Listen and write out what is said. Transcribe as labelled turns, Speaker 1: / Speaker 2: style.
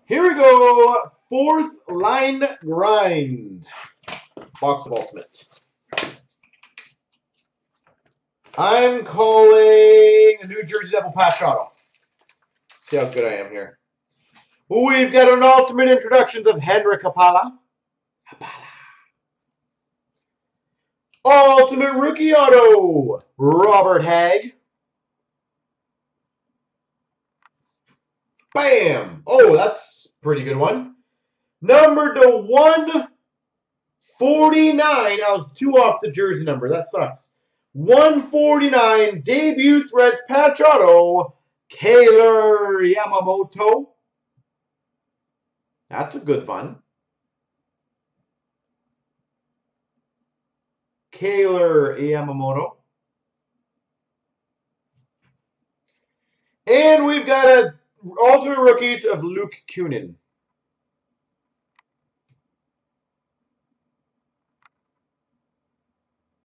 Speaker 1: Here we go. Fourth line grind. Box of Ultimates. I'm calling a New Jersey Devil patch auto. See how good I am here. We've got an ultimate introductions of Henrik Haapala. Ultimate rookie auto, Robert Hagg. Bam! Oh, that's a pretty good one. Number to 149. I was 2 off the jersey number. That sucks. 149 debut threads patch auto, Kailer Yamamoto. That's a good one. Kailer Yamamoto. And we've got an ultimate rookies of Luke Kunin.